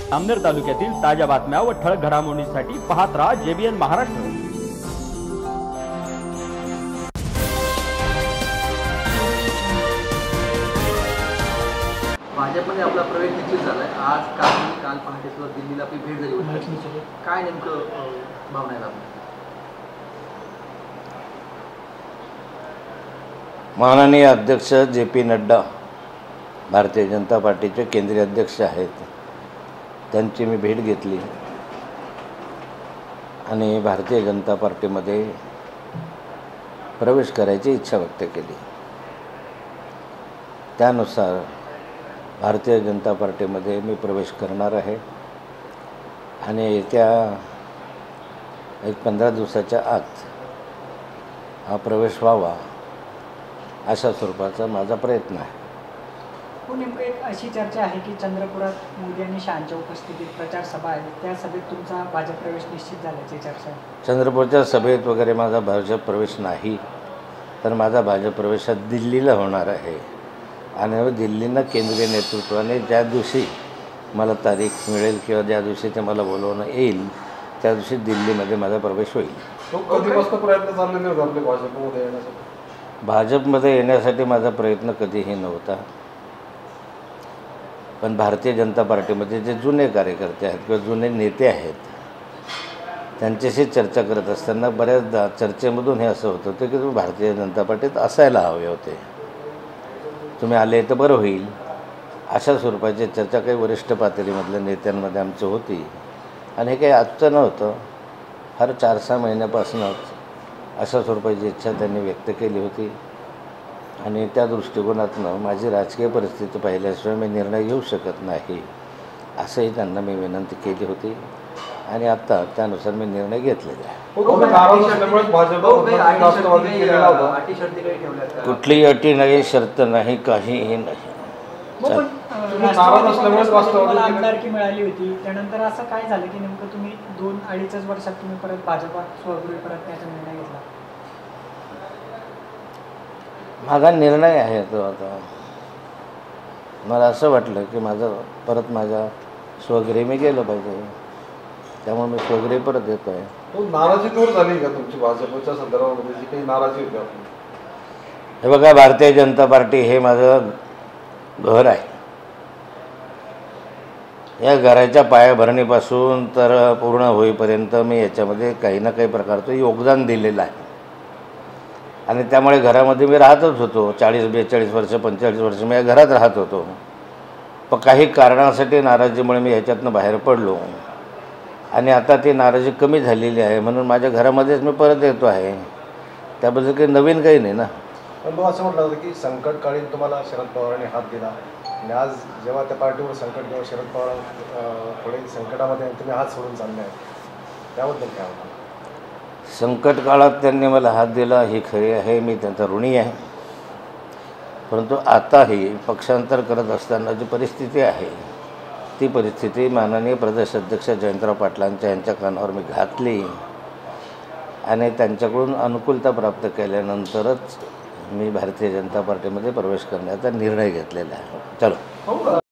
अमनेर तालुक्यातील ताज्या बातम्या व ठळक घडामोडींसाठी पाहत राहा JBN महाराष्ट्र। भाजपमध्ये आपला प्रवेश निश्चित झालाय। आज काल पहाटे सुद्धा दिल्लीला आपली भेट झाली होती। काय नेमकं भावना आहे आपल्या? माननीय अध्यक्ष JP नड्डा भारतीय जनता पार्टीचे केंद्रीय अध्यक्ष आहेत, त्यांची मी भेट घेतली आणि भारतीय जनता पार्टीमध्ये प्रवेश करायची इच्छा व्यक्त केली। त्यानुसार भारतीय जनता पार्टीमध्ये मी प्रवेश करणार आहे आणि येत्या 15 दिवसाच्या आत हा प्रवेश व्हावा अशा स्वरूपाचा माझा प्रयत्न आहे। नेमकं एक अशी चर्चा आहे की चंद्रपुरात मोदी आणि शहांच्या उपस्थितीत प्रचार सभा आहे, त्या सभेत तुमचा भाजप प्रवेश निश्चित झाल्याची चर्चा आहे। चंद्रपूरच्या सभेत वगैरे माझा भाजप प्रवेश नाही, तर माझा भाजप प्रवेश दिल्लीला होणार आहे आणि दिल्लीनं केंद्रीय नेतृत्वाने ज्या दिवशी मला तारीख मिळेल किंवा ज्या दिवशी ते मला बोलवणं येईल त्या दिवशी दिल्लीमध्ये माझा प्रवेश होईल। कधीपासून प्रयत्न चाललेले होते आपले भाजपमध्ये येण्यासाठी? भाजपमध्ये येण्यासाठी माझा प्रयत्न कधीही नव्हता, पण भारतीय जनता पार्टीमध्ये जे जुने कार्यकर्ते आहेत किंवा जुने नेते आहेत त्यांच्याशी चर्चा करत असताना बऱ्याचदा चर्चेमधून हे असं होतं की तुम्ही भारतीय जनता पार्टीत असायला हवे होते, तुम्ही आले तर बरं होईल, अशा स्वरूपाची चर्चा काही वरिष्ठ पातळीमधल्या नेत्यांमध्ये आमची होती आणि हे काही आजचं नव्हतं, हर 4-6 महिन्यापासूनच अशा स्वरूपाची इच्छा त्यांनी व्यक्त केली होती आणि त्या दृष्टिकोनातून माझी राजकीय परिस्थिती पाहिल्याशिवाय मी निर्णय घेऊ शकत नाही असंही त्यांना मी विनंती केली होती आणि आता त्यानुसार मी निर्णय घेतलेला आहे। कुठलीही अटी नाही, शर्त नाही, काहीही नाही। आमदारकी मिळाली होती, त्यानंतर असं काय झालं की नेमकं तुम्ही 2-2.5 वर्षात तुम्ही परत भाजपा स्वगृही परतण्याचा निर्णय घेतला? माझा निर्णय आहे तो। आता मला असं वाटलं की माझ्या स्वगृही मी गेलं पाहिजे, त्यामुळे मी स्वगृही परत येतो आहे। नाराजी दूर झाली का तुमची भाजपच्या संदर्भामध्ये जी काही नाराजी होती आपली? हे बघा, भारतीय जनता पार्टी हे माझं घर आहे। या घराच्या पायाभरणीपासून तर पूर्ण होईपर्यंत मी याच्यामध्ये काही ना काही प्रकारचं योगदान दिलेलं आहे आणि त्यामुळे घरामध्ये मी राहतच होतो। 40-42 वर्ष 45 वर्ष मी या घरात राहत होतो, पण काही कारणासाठी नाराजीमुळे मी ह्याच्यातनं बाहेर पडलो आणि आता ती नाराजी कमी झालेली आहे म्हणून माझ्या घरामध्येच मी परत येतो आहे, त्याबद्दल काही नवीन काही नाही ना। पण मग असं म्हटलं होतं की संकटकाळी तुम्हाला शरद पवारांनी हात दिला आणि आज जेव्हा त्या पार्टीवर संकट किंवा शरद पवार थोडे संकटामध्ये तुम्ही हात सोडून चालले आहेत, त्याबद्दल काय होतं? संकट काळात त्यांनी मला हात दिला ही खरी आहे, मी त्यांचा ऋणी आहे, परंतु आताही पक्षांतर करत असताना जी परिस्थिती आहे ती परिस्थिती माननीय प्रदेश अध्यक्ष जयंतराव पाटलांच्या यांच्या कानावर मी घातली आणि त्यांच्याकडून अनुकूलता प्राप्त केल्यानंतरच मी भारतीय जनता पार्टीमध्ये प्रवेश करण्याचा निर्णय घेतलेला आहे। चलो।